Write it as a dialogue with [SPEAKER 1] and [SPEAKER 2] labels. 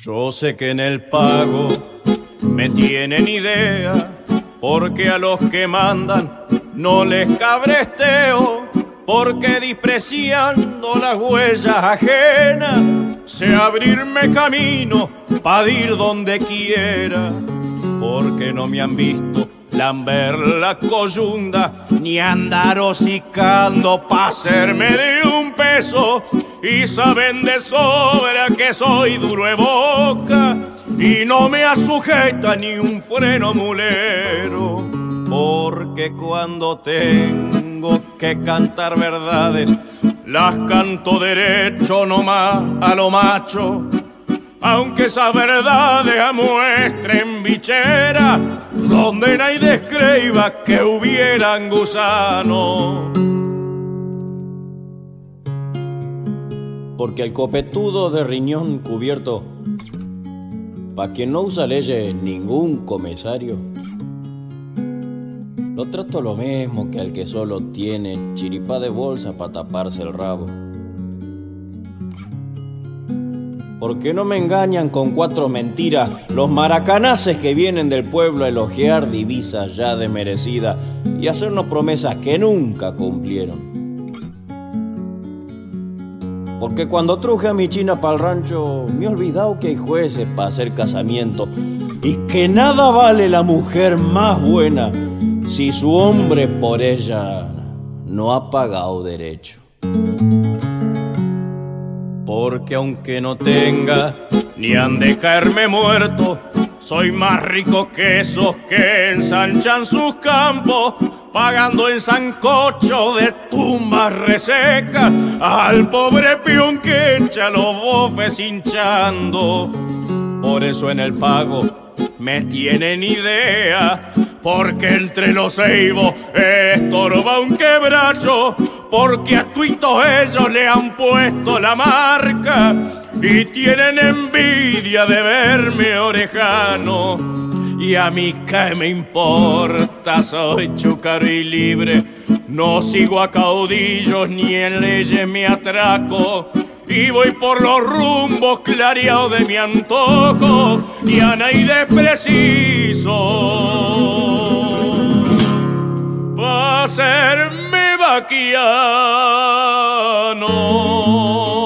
[SPEAKER 1] Yo sé que en el pago me tienen idea, porque a los que mandan no les cabresteo, porque despreciando las huellas ajenas sé abrirme camino para ir donde quiera, porque no me han visto lamber la coyunda ni andar hocicando pa' hacerme de un peso, y saben de sobra que soy duro de boca y no me asujeta ni un freno mulero, porque cuando tengo que cantar verdades las canto derecho nomás a lo macho, aunque esas verdades amuestren bichera donde nadie escriba que hubieran gusano. Porque el copetudo de riñón cubierto, pa' quien no usa leyes ningún comisario, lo trato lo mismo que al que solo tiene chiripá de bolsa pa' taparse el rabo. Porque no me engañan con cuatro mentiras los maracanaces que vienen del pueblo a elogiar divisas ya desmerecidas y hacernos promesas que nunca cumplieron. Porque cuando truje a mi china pa'l rancho me he olvidado que hay jueces para hacer casamiento y que nada vale la mujer más buena si su hombre por ella no ha pagado derecho. Porque aunque no tenga ni han de caerme muerto, soy más rico que esos que ensanchan sus campos, pagando en sancocho de tumbas resecas al pobre peón que echa los bofes hinchando. Por eso en el pago me tienen idea, porque entre los ceibos estorba un quebracho, porque a tuitos ellos le han puesto la marca y tienen envidia de verme orejano. Y a mí qué me importa, soy chúcaro y libre, no sigo a caudillos ni en leyes me atraco, y voy por los rumbos clareados de mi antojo, y a nadie preciso pa' hacerme vaquiano.